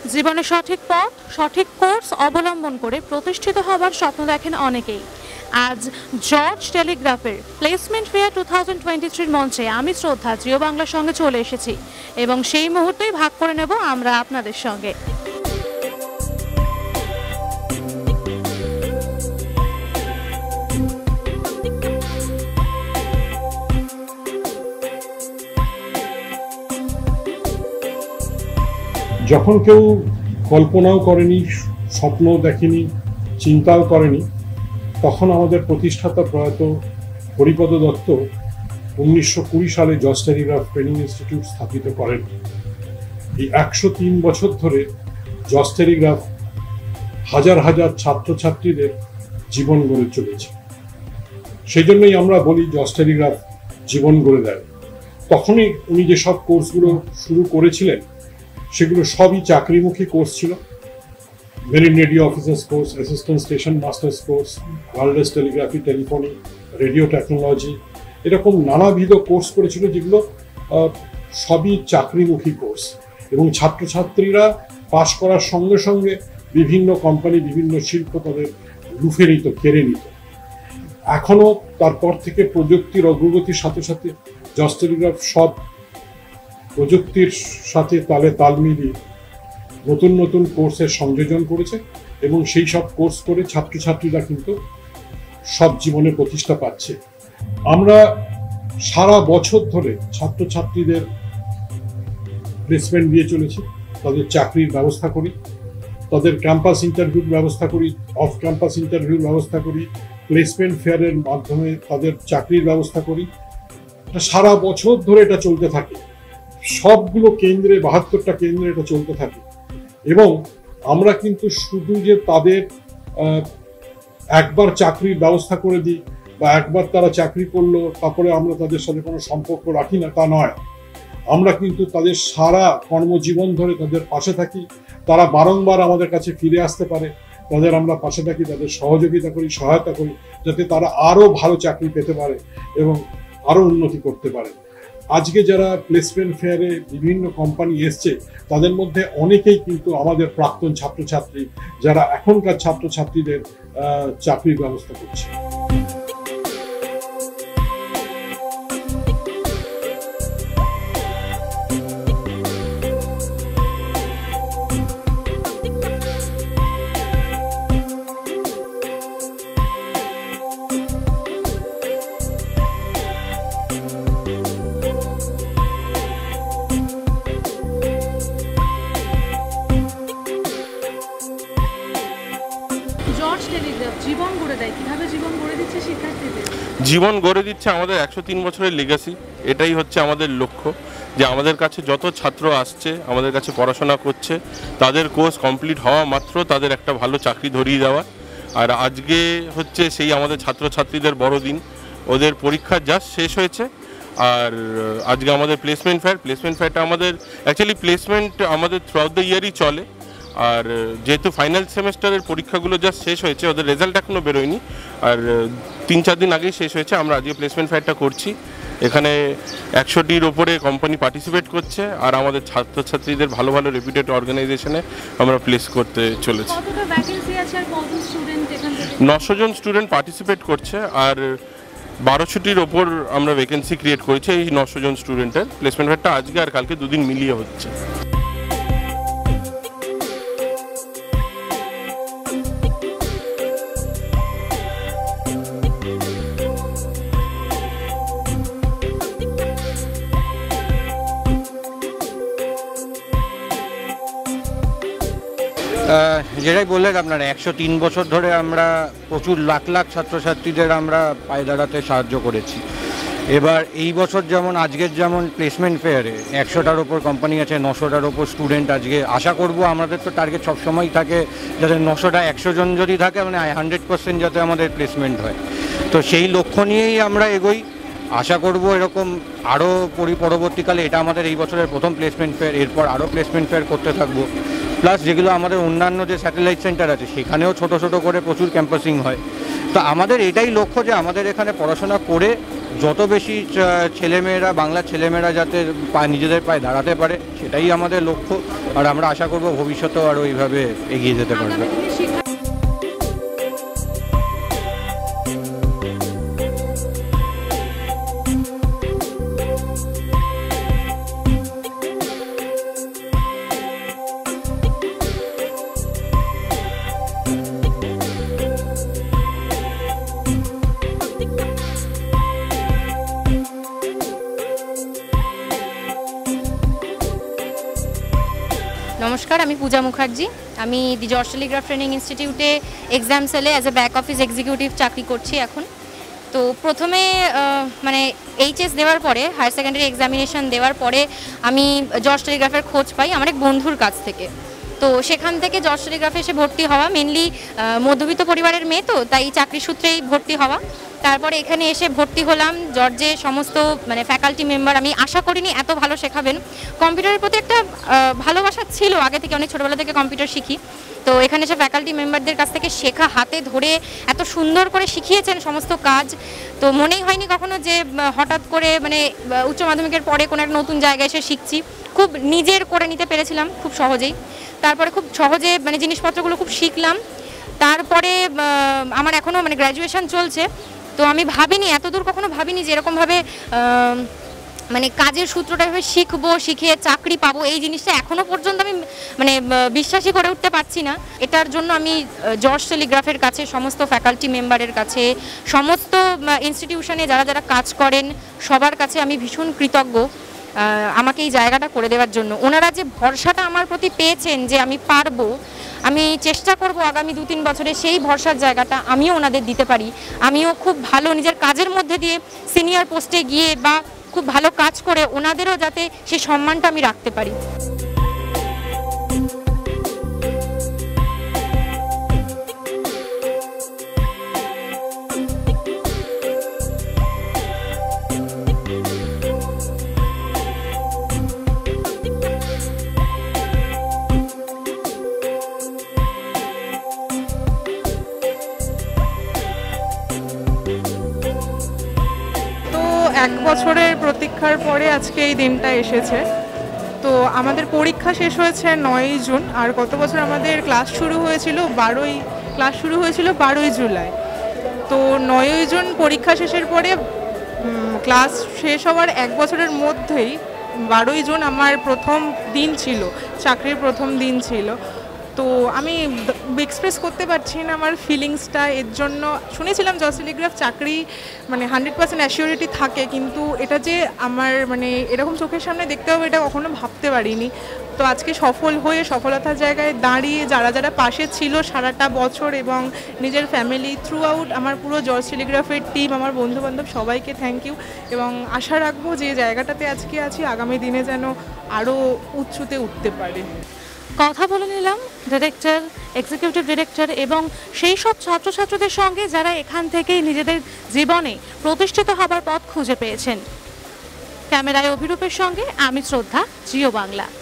জীবনে সঠিক পথ সঠিক কোর্স অবলম্বন করে প্রতিষ্ঠিত হবার স্বপ্ন দেখেন অনেকেই। আজ জর্জ টেলিগ্রাফের প্লেসমেন্ট ফেয়ার 2023 মঞ্চে আমি শ্রদ্ধা জিও বাংলার সঙ্গে চলে এসেছি এবং সেই মুহূর্তেই ভাগ করে নেব আমরা আপনাদের সঙ্গে। যখন কেউ কল্পনাও করেনি, স্বপ্নও দেখেনি, চিন্তাও করেনি, তখন আমাদের প্রতিষ্ঠাতা প্রয়াত হরিপদ দত্ত 1920 সালে জর্জ টেলিগ্রাফ ট্রেনিং ইনস্টিটিউট স্থাপিত করেন। এই 103 বছর ধরে জর্জ টেলিগ্রাফ হাজার হাজার ছাত্রছাত্রীদের জীবন গড়ে চলেছে। সেই জন্যই আমরা বলি জর্জ টেলিগ্রাফ জীবন গড়ে দেয়। তখনই উনি যেসব কোর্সগুলো শুরু করেছিলেন সেগুলো সবই চাকরিমুখী কোর্স ছিল। Marine radio officers course, assistant station masters course, wireless telegraphy, telephony, radio technology, এরকম নানাবিধ কোর্স করেছিল যেগুলো সবই চাকরিমুখী কোর্স। এবং ছাত্রছাত্রীরা পাশ করার সঙ্গে সঙ্গে বিভিন্ন কোম্পানি, বিভিন্ন শিল্প তাদের লুফে নিত, কেড়ে নিত। এখনও তারপর থেকে প্রযুক্তির অগ্রগতির সাথে সাথে জর্জ টেলিগ্রাফ সব প্রযুক্তির সাথে তালে তাল মিলিয়ে নতুন নতুন কোর্সের সংযোজন করেছে এবং সেই সব কোর্স করে ছাত্রছাত্রীরা কিন্তু সব জীবনে প্রতিষ্ঠা পাচ্ছে। আমরা সারা বছর ধরে ছাত্রছাত্রীদের প্লেসমেন্ট দিয়ে চলেছি, তাদের চাকরির ব্যবস্থা করি, তাদের ক্যাম্পাস ইন্টারভিউর ব্যবস্থা করি, অফ ক্যাম্পাস ইন্টারভিউর ব্যবস্থা করি, প্লেসমেন্ট ফেয়ারের মাধ্যমে তাদের চাকরির ব্যবস্থা করি। সারা বছর ধরে এটা চলতে থাকে, সবগুলো কেন্দ্রে 72টা কেন্দ্রে এটা চলতে থাকে। এবং আমরা কিন্তু শুধু যে তাদের একবার চাকরির ব্যবস্থা করে দিই বা একবার তারা চাকরি করলো তারপরে আমরা তাদের সাথে কোনো সম্পর্ক রাখি না, তা নয়। আমরা কিন্তু তাদের সারা কর্মজীবন ধরে তাদের পাশে থাকি। তারা বারংবার আমাদের কাছে ফিরে আসতে পারে, তাদের আমরা পাশে থাকি, তাদের সহযোগিতা করি, সহায়তা করি, যাতে তারা আরও ভালো চাকরি পেতে পারে এবং আরও উন্নতি করতে পারে। আজকে যারা প্লেসমেন্ট ফেয়ারে বিভিন্ন কোম্পানি এসছে তাদের মধ্যে অনেকেই কিন্তু আমাদের প্রাক্তন ছাত্রছাত্রী, যারা এখনকার ছাত্রছাত্রীদের চাকরির ব্যবস্থা করছে। জীবন গড়ে দিচ্ছে আমাদের 103 বছরের লিগ্যাসি। এটাই হচ্ছে আমাদের লক্ষ্য, যে আমাদের কাছে যত ছাত্র আসছে, আমাদের কাছে পড়াশোনা করছে, তাদের কোর্স কমপ্লিট হওয়া মাত্র তাদের একটা ভালো চাকরি ধরিয়ে দেওয়া। আর আজকে হচ্ছে সেই আমাদের ছাত্রছাত্রীদের বড়দিন, ওদের পরীক্ষা জাস্ট শেষ হয়েছে। আর আজকে আমাদের প্লেসমেন্ট ফেয়ারটা আমাদের অ্যাকচুয়ালি প্লেসমেন্ট আমাদের থ্রু আউট দ্য ইয়ারই চলে। আর যেহেতু ফাইনাল সেমেস্টারের পরীক্ষাগুলো জাস্ট শেষ হয়েছে, ওদের রেজাল্ট এখনও বেরোয়নি, আর 3-4 দিন আগেই শেষ হয়েছে। আমরা আজকে প্লেসমেন্ট ফেয়ারটা করছি। এখানে 100টির ওপরে কোম্পানি পার্টিসিপেট করছে, আর আমাদের ছাত্রছাত্রীদের ভালো ভালো রেপুটেড অর্গানাইজেশনে আমরা প্লেস করতে চলেছি। 900 জন স্টুডেন্ট পার্টিসিপেট করছে, আর 1200টির ওপর আমরা ভ্যাকেন্সি ক্রিয়েট করেছি এই 900 জন স্টুডেন্টের। প্লেসমেন্ট ফেয়ারটা আজকে আর কালকে 2 দিন মিলিয়ে হচ্ছে। যেটাই বললেন আপনারা, 103 বছর ধরে আমরা প্রচুর লাখ লাখ ছাত্রছাত্রীদের আমরা পায়ে দাঁড়াতে সাহায্য করেছি। এবার এই বছর যেমন আজকের যেমন প্লেসমেন্ট ফেয়ারে 100টার ওপর কোম্পানি আছে, 900টার ওপর স্টুডেন্ট আজকে আশা করব। আমাদের তো টার্গেট সবসময় থাকে যাতে 900টা 100 জন যদি থাকে মানে 100% যাতে আমাদের প্লেসমেন্ট হয়। তো সেই লক্ষ্য নিয়েই আমরা এগোই। আশা করব এরকম আরও পরবর্তীকালে, এটা আমাদের এই বছরের প্রথম প্লেসমেন্ট ফেয়ার, এরপর আরও প্লেসমেন্ট ফেয়ার করতে থাকবো। প্লাস যেগুলো আমাদের অন্যান্য যে স্যাটেলাইট সেন্টার আছে সেখানেও ছোট ছোট করে প্রচুর ক্যাম্পাসিং হয়। তো আমাদের এটাই লক্ষ্য যে আমাদের এখানে পড়াশোনা করে যত বেশি ছেলেমেয়েরা, বাংলার ছেলেমেয়েরা যাতে নিজেদের পায়ে দাঁড়াতে পারে, সেটাই আমাদের লক্ষ্য। আর আমরা আশা করব ভবিষ্যতেও আরও এইভাবে এগিয়ে যেতে পারবে। নমস্কার, আমি পূজা মুখার্জি। আমি দি জর্জ টেলিগ্রাফ ট্রেনিং ইনস্টিটিউটে এক্সাম সেলে as a back office executive চাকরি করছি এখন। তো প্রথমে মানে এইচএস দেওয়ার পরে, হায়ার সেকেন্ডারি এক্সামিনেশন দেওয়ার পরে আমি জর্জ টেলিগ্রাফের খোঁজ পাই আমার এক বন্ধুর কাছ থেকে। তো সেখান থেকে জর্জ টেলিগ্রাফে এসে ভর্তি হওয়া, মেনলি মধ্যবিত্ত পরিবারের মেয়ে, তো তাই চাকরি সূত্রেই ভর্তি হওয়া। তারপরে এখানে এসে ভর্তি হলাম। জর্জে সমস্ত মানে ফ্যাকাল্টি মেম্বার, আমি আশা করিনি এত ভালো শেখাবেন। কম্পিউটারের প্রতি একটা ভালোবাসা ছিল আগে থেকে, অনেক ছোটোবেলা থেকে কম্পিউটার শিখি। তো এখানে এসে ফ্যাকাল্টি মেম্বারদের কাছ থেকে শেখা, হাতে ধরে এত সুন্দর করে শিখিয়েছেন সমস্ত কাজ। তো মনেই হয়নি কখনো যে হঠাৎ করে মানে উচ্চ মাধ্যমিকের পরে কোনো একটা নতুন জায়গায় এসে শিখছি। খুব নিজের করে নিতে পেরেছিলাম খুব সহজেই। তারপরে খুব সহজে মানে জিনিসপত্রগুলো খুব শিখলাম। তারপরে আমার এখনও মানে গ্র্যাজুয়েশন চলছে। তো আমি ভাবিনি, এতদূর কখনো ভাবিনি যে এরকমভাবে মানে কাজের সূত্রটা এভাবে শিখবো, শিখে চাকরি পাবো, এই জিনিসটা এখনও পর্যন্ত আমি মানে বিশ্বাসই করে উঠতে পারছি না। এটার জন্য আমি জর্জ টেলিগ্রাফের কাছে, সমস্ত ফ্যাকাল্টি মেম্বারের কাছে, সমস্ত ইনস্টিটিউশনে যারা যারা কাজ করেন সবার কাছে আমি ভীষণ কৃতজ্ঞ আমাকে এই জায়গাটা করে দেওয়ার জন্য। ওনারা যে ভরসাটা আমার প্রতি পেয়েছেন যে আমি পারবো, আমি চেষ্টা করব আগামী 2-3 বছরে সেই ভরসার জায়গাটা আমিও ওনাদের দিতে পারি। আমিও খুব ভালো নিজের কাজের মধ্যে দিয়ে সিনিয়র পোস্টে গিয়ে বা খুব ভালো কাজ করে ওনাদেরও যাতে সেই সম্মানটা আমি রাখতে পারি। এক বছরের প্রতীক্ষার পরে আজকে এই দিনটা এসেছে। তো আমাদের পরীক্ষা শেষ হয়েছে 9ই জুন, আর গত বছর আমাদের ক্লাস শুরু হয়েছিল 12ই জুলাই। তো 9ই জুন পরীক্ষা শেষের পরে ক্লাস শেষ হওয়ার এক বছরের মধ্যেই 12ই জুন আমার প্রথম দিন ছিল, চাকরির প্রথম দিন ছিল। তো আমি এক্সপ্রেস করতে পারছি না আমার ফিলিংসটা। এর জন্য শুনেছিলাম জর্জ টেলিগ্রাফ চাকরি মানে 100% অ্যাসিওরিটি থাকে, কিন্তু এটা যে আমার মানে এরকম চোখের সামনে দেখতে হবে এটা কখনো ভাবতে পারিনি। তো আজকে সফল হয়ে সফলতার জায়গায় দাঁড়িয়ে যারা যারা পাশে ছিল সারাটা বছর এবং নিজের ফ্যামিলি থ্রু আউট, আমার পুরো জর্জ টেলিগ্রাফের টিম, আমার বন্ধুবান্ধব সবাইকে থ্যাংক ইউ। এবং আশা রাখবো যে জায়গাটাতে আজকে আছি আগামী দিনে যেন আরও উঁচুতে উঠতে পারে। কথা বলে নিলাম ডিরেক্টর, এক্সিকিউটিভ ডিরেক্টর এবং সেই সব ছাত্রছাত্রীদের সঙ্গে যারা এখান থেকেই নিজেদের জীবনে প্রতিষ্ঠিত হবার পথ খুঁজে পেয়েছেন। ক্যামেরায় অভিরূপের সঙ্গে আমি শ্রদ্ধা, জিও বাংলা।